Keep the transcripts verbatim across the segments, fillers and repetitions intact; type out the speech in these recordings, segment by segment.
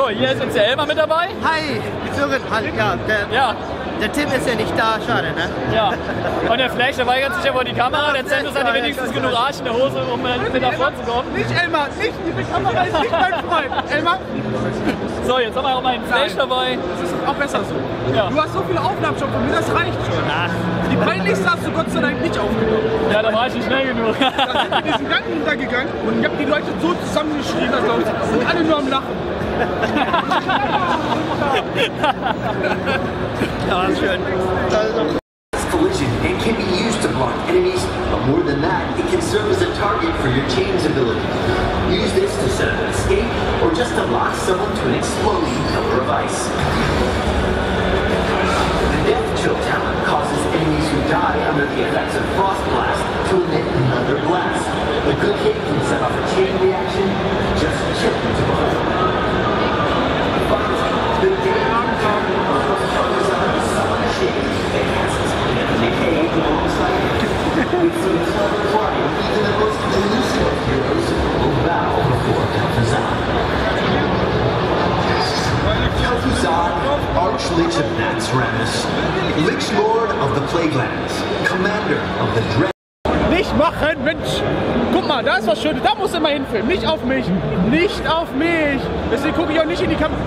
So, hier ist jetzt der Elmar mit dabei. Hi, Sören, halt, ja, der, Ja. der Tim ist ja nicht da, schade, ne? Ja. Und der Flash, der weigert sich ja vor die Kamera. Der Zentus hatte wenigstens genug Arsch in der Hose, um mit da vorzukommen. Nicht Elmar, nicht, diese Kamera ist nicht mein Freund. Elmar? So, jetzt haben wir auch mal einen Flash dabei. Das ist auch besser so. Ja. Du hast so viele Aufnahmen schon von mir, das reicht schon. Ach. Die peinlichste hast du Gott sei Dank nicht aufgenommen. Ja, da war ich nicht schnell genug. Da sind wir diesen Gang hintergegangen und ich habe die Leute so zusammengeschrien, dass Leute sind alle nur am Lachen. Ja, das ist schön. Collision and can be used to block enemies, but more than that, it can serve as a target for your chains ability. Use this to set up an escape or just to lock someone to an exploding pillar of ice. The Death Chill talent causes enemies who die under the effects of Frost Blast to emit another blast. A good hit can set off a chain reaction, just chip into blood. The Daemon Garden covers up the summon shade that casts decay alongside it. With some clever flying, even the most elusive of heroes will bow before Kel'Thuzad. Kel'Thuzad, Archlich of Naxxramas, Lich Lord of the Plaguelands, Commander of the Dread. Nicht machen, Mensch! Guck mal, da ist was Schönes, da musst du immer hinfilmen. Nicht auf mich, nicht auf mich. Deswegen gucke ich auch nicht in die Kamera.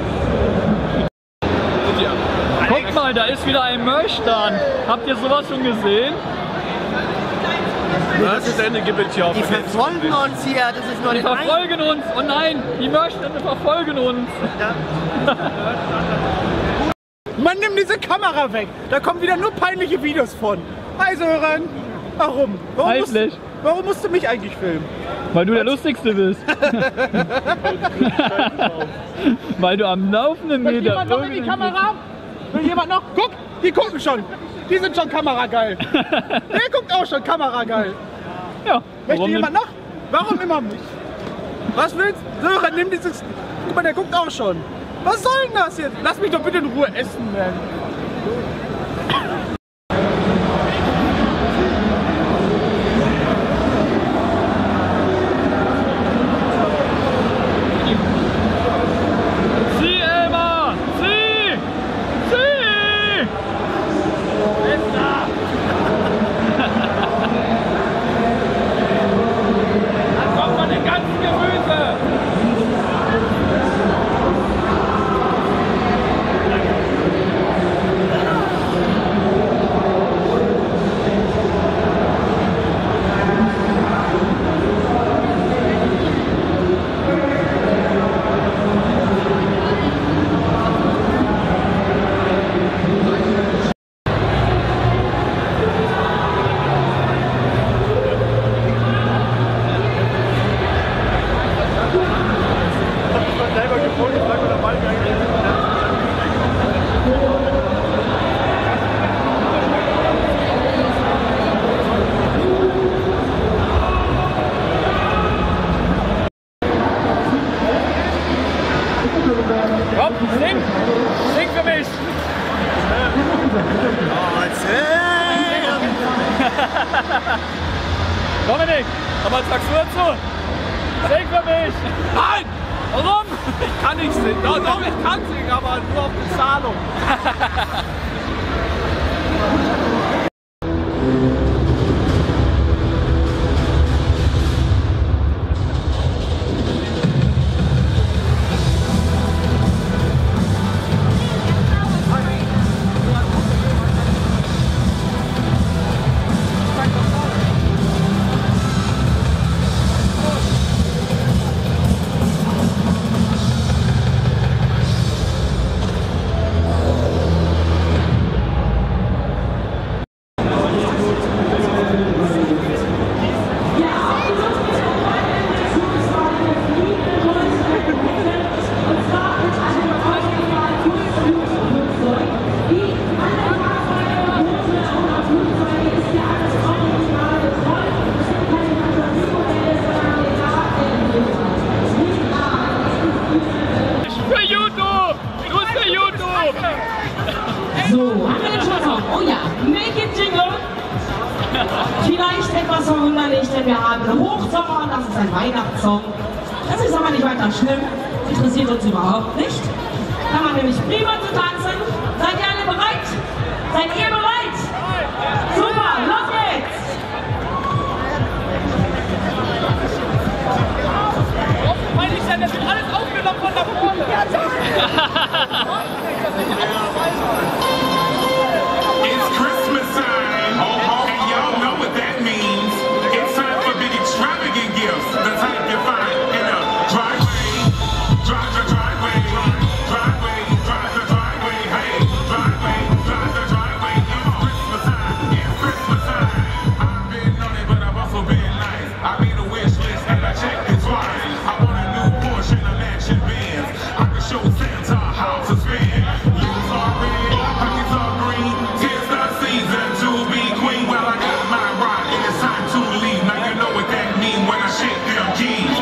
Guckt mal, da ist wieder ein Merch-Stand. Habt ihr sowas schon gesehen? Das ist eine Gibbeltje auf. Die verfolgen uns hier, das ist nur Die den einen. verfolgen uns! Oh nein, die Merch-Stände verfolgen uns! Mann, nimm diese Kamera weg! Da kommen wieder nur peinliche Videos von. Hi Sören! Warum? Warum musst, Heimlich. warum musst du mich eigentlich filmen? Weil du der Lustigste bist. Weil du am Laufenden Will Meter... jemand noch in die Kamera? Will jemand noch? Guck! Die gucken schon! Die sind schon kamerageil! Der guckt auch schon kamerageil! Ja, Möchte warum jemand nicht? noch? Warum immer mich? Was willst du? Sören, nimm dieses... Guck mal, der guckt auch schon! Was soll denn das jetzt? Lass mich doch bitte in Ruhe essen, man! Sieh, Elmar! Sieh! Sieh! Dann kommt man den ganzen Gemüse! Komm, sing! Sing für mich! Dominik, aber was sagst du dazu? Sing für mich! Nein! Warum? Ich kann nicht singen. Doch, doch, ich kann singen, aber nur auf Bezahlung. Vielleicht etwas verwunderlich, denn wir haben Hochsommer, das ist ein Weihnachtssong. Das ist aber nicht weiter schlimm. interessiert uns überhaupt nicht. Kann man nämlich prima zu tanzen. Seid ihr alle bereit? Seid ihr bereit? Super, los geht's! Peinlich sein, das wird alles aufgenommen von da vorne. It's Christmas time, and y'all know what that means. It's time for big extravagant gifts, the type you find in a driveway, drive the driveway, driveway, drive the driveway, hey, driveway, drive the driveway. It's Christmas time, it's Christmas time. I've been on it, but I've also been nice. I made a wish list and I checked it twice. I want a new Porsche and a mansion Benz. I can show Santa how to spend. Leaves are red, pockets are green. Tis the season to be queen. Well, I got my ride and it's time to leave. Now you know what that mean when I shake them keys.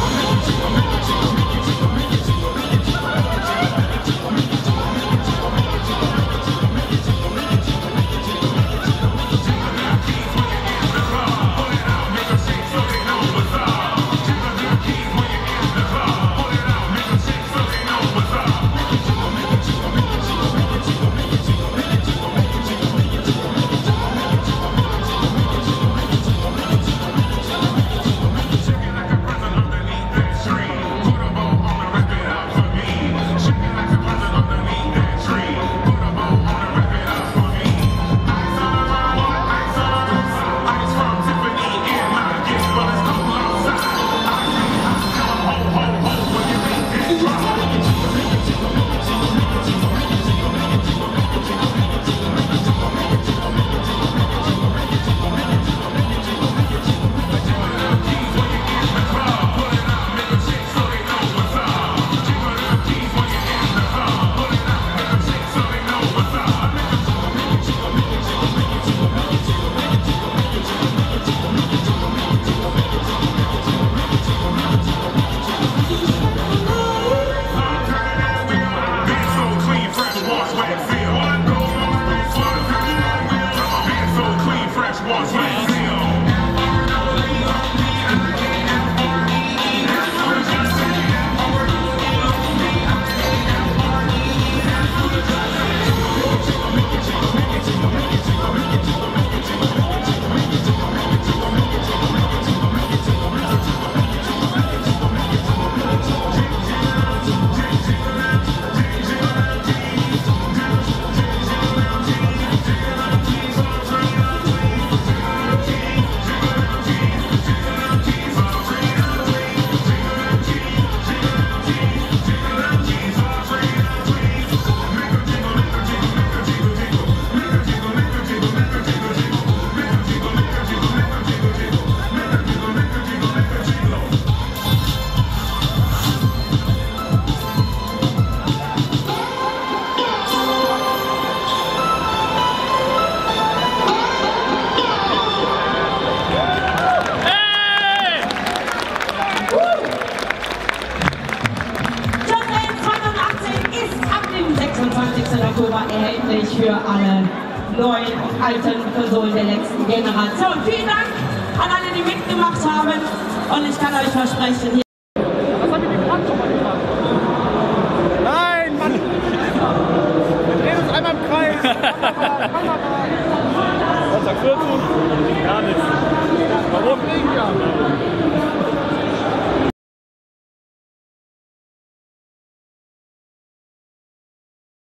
Oktober erhältlich für alle neuen und alten Personen der letzten Generation. Vielen Dank an alle, die mitgemacht haben, und ich kann euch versprechen,